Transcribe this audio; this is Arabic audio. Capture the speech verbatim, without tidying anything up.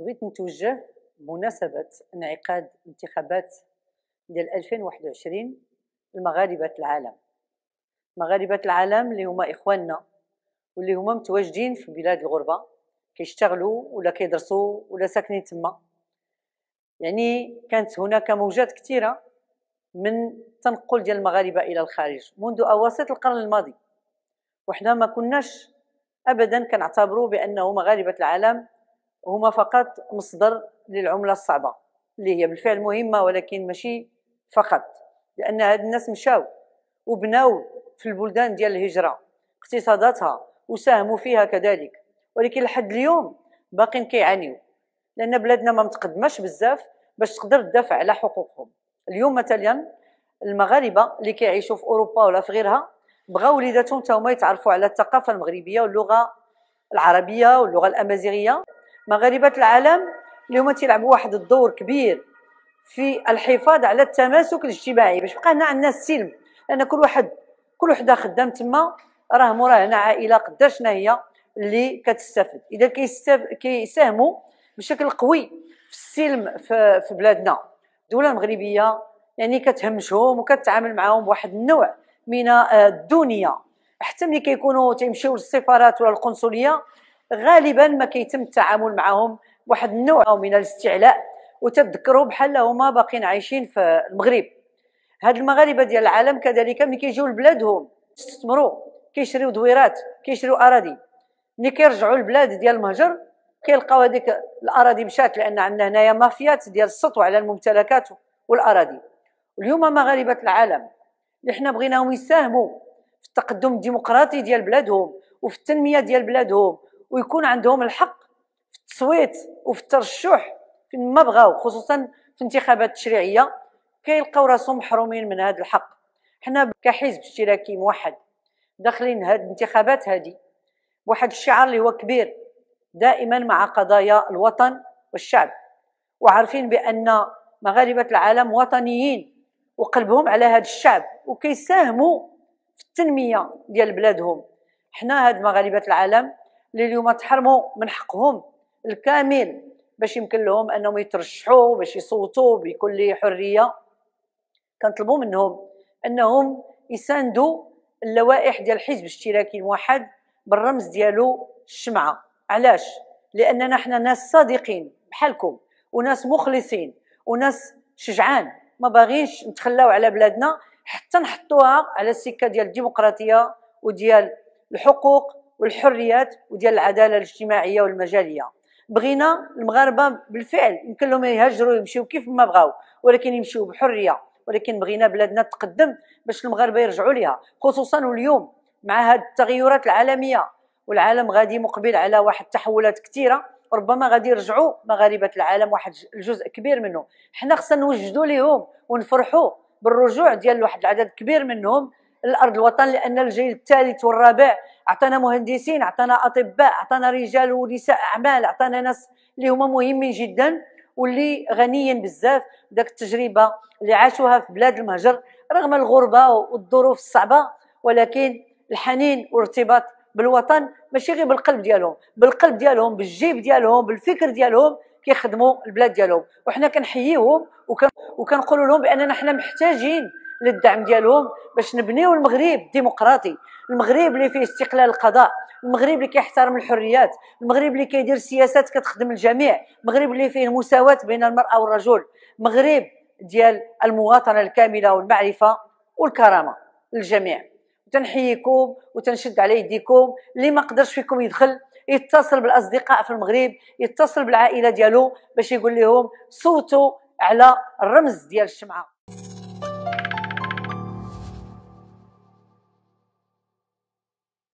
بغيت نتوجه بمناسبة انعقاد انتخابات ديال ألفين وواحد وعشرين لمغاربة العالم. مغاربة العالم اللي هما إخواننا واللي هما متواجدين في بلاد الغربة كيشتغلوا ولا كيدرسوا ولا ساكنين تما. يعني كانت هناك موجات كثيرة من التنقل ديال المغاربة إلى الخارج منذ أواسط القرن الماضي، وحنا ما كناش أبدا كنعتبروا بأنه مغاربة العالم هما فقط مصدر للعملة الصعبة اللي هي بالفعل مهمة، ولكن ماشي فقط، لأن هاد الناس مشاو وبناو في البلدان ديال الهجرة اقتصاداتها وساهموا فيها كذلك، ولكن لحد اليوم باقين كيعانيو لأن بلادنا ما متقدماش بزاف باش تقدر تدافع على حقوقهم. اليوم مثلا المغاربة اللي كيعيشوا في أوروبا ولا في غيرها بغاو وليداتهم تا هما يتعرفوا على الثقافة المغربية واللغة العربية واللغة الأمازيغية. مغاربة العالم اللي هما تيلعبوا واحد الدور كبير في الحفاظ على التماسك الاجتماعي باش بقى هنا عندنا السلم، لأن كل واحد كل وحده خدام تما راه موراه هنا عائلة قداش هي اللي كتستافد، إذا كيساهموا بشكل قوي في السلم في, في بلادنا. الدولة المغربية يعني كتهمشهم وكتعامل معهم بواحد النوع من الدونية، حتى ملي كيكونوا تيمشيو للسفارات ولا القنصلية غالبا ما كيتم التعامل معهم بواحد النوع من الاستعلاء، وتذكروا بحال هما باقيين عايشين في المغرب. هاد المغاربه ديال العالم كذلك ملي كيجيو لبلادهم يستثمروا كيشريو دويرات كيشريو اراضي، ملي كيرجعوا للبلاد ديال المهجر كيلقاو هذيك الاراضي مشات، لان عندنا هنايا مافيات ديال السطو على الممتلكات والاراضي. واليوم مغاربه العالم اللي حنا بغيناهم يساهموا في التقدم الديمقراطي ديال بلادهم وفي التنميه ديال بلادهم ويكون عندهم الحق في التصويت وفي الترشح فين ما بغاو، خصوصا في انتخابات تشريعيه، كيلقاو راسهم محرومين من هذا الحق. حنا كحزب اشتراكي موحد داخلين هذه الانتخابات هذه بواحد الشعار اللي هو كبير، دائما مع قضايا الوطن والشعب، وعارفين بان مغاربه العالم وطنيين وقلبهم على هذا الشعب وكيساهموا في التنميه ديال بلادهم. حنا هاد مغاربه العالم اللي اليوم تحرموا من حقهم الكامل باش يمكن لهم انهم يترشحوا باش يصوتوا بكل حريه، كنطلبوا منهم انهم يساندوا اللوائح ديال الحزب الاشتراكي الموحد بالرمز ديالو الشمعه. علاش؟ لاننا حنا ناس صادقين بحالكم وناس مخلصين وناس شجعان، ما باغينش نتخلاو على بلادنا حتى نحطوها على السكه ديال الديمقراطيه وديال الحقوق والحريات وديال العداله الاجتماعيه والمجاليه. بغينا المغاربه بالفعل يمكن لهم يهاجروا يمشيو كيف ما بغاو، ولكن يمشيو بحريه، ولكن بغينا بلادنا تقدم باش المغاربه يرجعوا ليها، خصوصا واليوم مع هذه التغيرات العالميه والعالم غادي مقبل على واحد التحولات كثيره، ربما غادي يرجعوا مغاربه العالم واحد الجزء كبير منه. حنا خصنا نوجدوا لهم ونفرحوا بالرجوع ديال واحد العدد كبير منهم لارض الوطن، لان الجيل الثالث والرابع عطانا مهندسين، عطانا اطباء، عطانا رجال ونساء اعمال، عطانا ناس اللي هما مهمين جدا واللي غنيين بزاف داك التجربه اللي عاشوها في بلاد المهجر رغم الغربه والظروف الصعبه، ولكن الحنين والارتباط بالوطن ماشي غير بالقلب ديالهم، بالقلب ديالهم بالجيب ديالهم بالفكر ديالهم كيخدموا البلاد ديالهم. وحنا كنحييهم وكنقولوا لهم باننا حنا محتاجين للدعم ديالهم باش نبنيو المغرب الديمقراطي، المغرب اللي فيه استقلال القضاء، المغرب اللي كيحترم الحريات، المغرب اللي كيدير سياسات كتخدم الجميع، المغرب اللي فيه المساواة بين المرأة والرجل، مغرب ديال المواطنة الكاملة والمعرفة والكرامة للجميع. تنحييكم وتنشد على يديكم، اللي ما قدرش فيكم يدخل يتصل بالاصدقاء في المغرب، يتصل بالعائله ديالو باش يقول لهم صوتوا على الرمز ديال الشمعه.